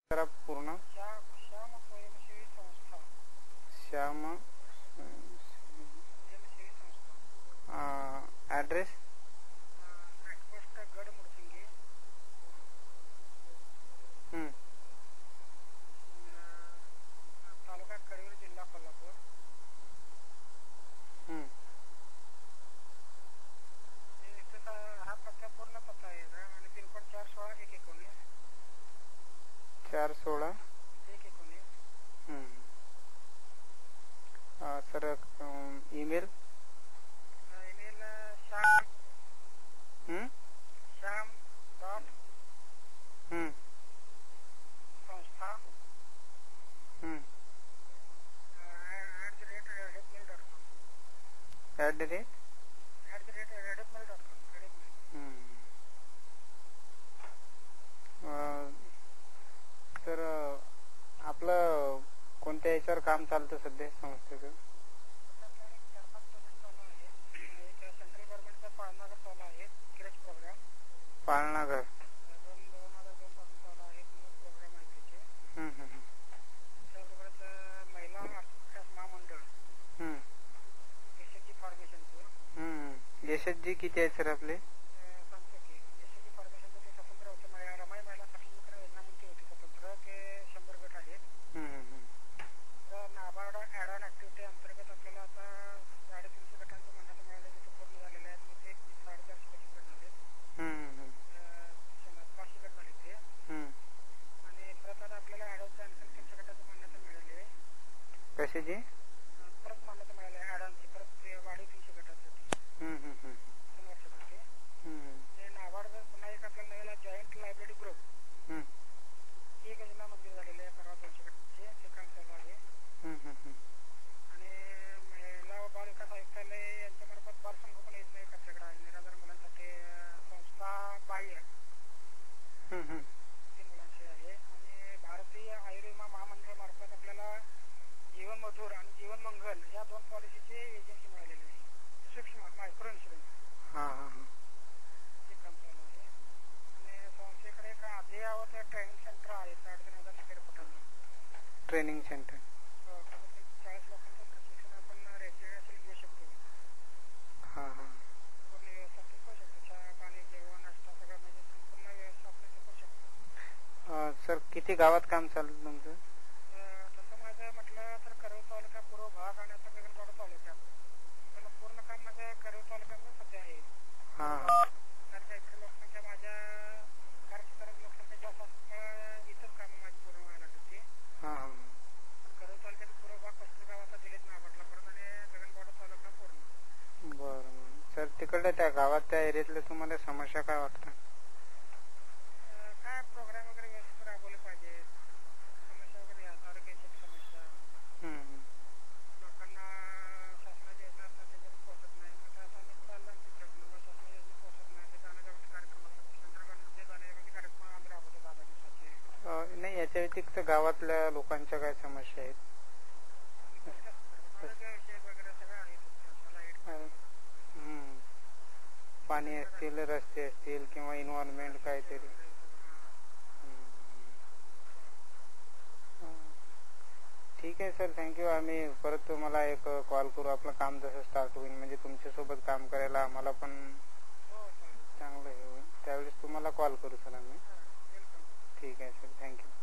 जरा पूर्ण श्याम स्वयंसेवी संस्था. श्याम स्वयंसेवी संस्था. ॲड्रेस पोस्ट गड मुडसिंगी, तालुका कळवण, जिल्हा कोल्हापूर. हा पत्ता पूर्ण पत्ता आहे आणि pin code 416-119. 416-119. Sir email Shyam dot संस्था @redmail.com. सर आपलं कोणत्या याच्यावर काम चालतं सध्या संस्थेचं? सेंट्रल गव्हर्नमेंटचा पाळणाघर चालू आहे, किरेज प्रोग्राम. पाळणाघर 2002 पासून चालू आहे. प्रोग्राम आहे त्याचे. त्याबरोबरच महिला विकास महामंडळ, यशस्वी फॉर्मेशनचं. यशस्वी किती आहे सर आपले? सांगतो की यशस्वी फॉर्मेशनचं ते स्वतंत्र होते. रमाई महिला सक्षमीकरण योजना म्हणते होती स्वतंत्र, ते 100 गट आहेत. नाबार्ड ॲड ऑन ॲक्टिव्हिटी अंतर्गत आपल्याला आता 350 गटांचं मान्यता मिळालं, तिथे पूर्ण झालेलं आहे. मग ते 450 गट झाले, 500 गट झाले ते. आणि परत आता आपल्याला ॲडॉनच्या आणखी 300 गटाची मान्यता मिळाली आहे. कशाची परत मान्यता मिळाली आहे ॲडॉनची, परत वाढी 300 गटासाठी 3 वर्षासाठी. आणि नाबार्ड पुन्हा एक आपल्याला नवीन जॉईंट लायब्ररी ग्रुप ही योजना मंजूर झालेली आहे. परवा 200 गटाची ते काम चालू आहे. आणि महिला व बाल विकास आयुक्तालय यांच्यामार्फत बाल संगोपन योजना एक आपल्याकडे आहे. निराधार मुलांसाठी संस्था बाह्य 3 मुलांची आहे. आणि भारतीय आयुर्विमा महामंडळामार्फत आपल्याला जीवन मधुर आणि जीवन मंगल या 2 पॉलिसीची एजन्सी मिळालेली आहे. सूक्ष्म मायक्रो इन्शुरन्स हे काम चालू आहे. आणि संस्थेकडे एक अद्ययावत ट्रेनिंग सेंटर आहे 3,500 स्क्वेअर फुटाचं ट्रेनिंग सेंटर. 40 लोकांचं प्रशिक्षण आपण रेसिडेन्शियल घेऊ शकतो. पूर्ण व्यवस्थापन करू शकतो. चहा पाणी जेवण नाश्ता सगळं म्हणजे संपूर्ण व्यवस्थापन करू शकतो. सर किती गावात काम चालू तुमचं? तसं माझं म्हटलं तर करवीर तालुका पूर्व भाग आणि आता गगनबावडा तालुक्यात, पण पूर्ण काम माझं करवीर तालुक्यामध्ये सध्या आहे. कारण का इकडे लोकसंख्या माझ्या कार्यक्षेत्रात लोकसंख्या जास्त असल्यामुळे इथंच कामं माझी पूर्ण व्हायला लागते. करवीर तालुक्यात पूर्व भाग 35 गावाचा दिलेत नाबार्डला परत आणि गगनबावडा तालुका पूर्ण. बरं सर, तिकडल्या त्या गावात त्या एरियातल्या तुम्हाला समस्या काय वाटतं? काय प्रोग्राम वगैरे व्यवस्थित राबवले पाहिजे. समस्या वगैरे आरोग्याची समस्या, लोकांना शासनाची योजना असतात त्याच्यावर पोहोचत नाही. मग आता आम्ही चाललं आमची प्रयत्न, शासनाची योजना पोहोचत नाही. ते जाण्याजागृती कार्यक्रम असतात, सेंट्रल गव्हर्नमेंटचे जाण्याजागृती कार्यक्रम आम्ही राबवतो 10 दिवसाचे. नाही, याच्या व्यतिरिक्त गावातल्या लोकांच्या काय समस्या आहेत? आरोग्याविषयक वगैरे सगळं आहे. पाणी असतील, रस्ते असतील किंवा एन्व्हायरमेंट काहीतरी. ठीक आहे सर, थँक्यू. आम्ही परत तुम्हाला एक कॉल करू. आपलं काम जसं स्टार्ट होईल म्हणजे तुमच्यासोबत काम करायला आम्हाला पण चांगलं हे होईल. त्यावेळेस तुम्हाला कॉल करू सर आम्ही. ठीक आहे सर, थँक्यू.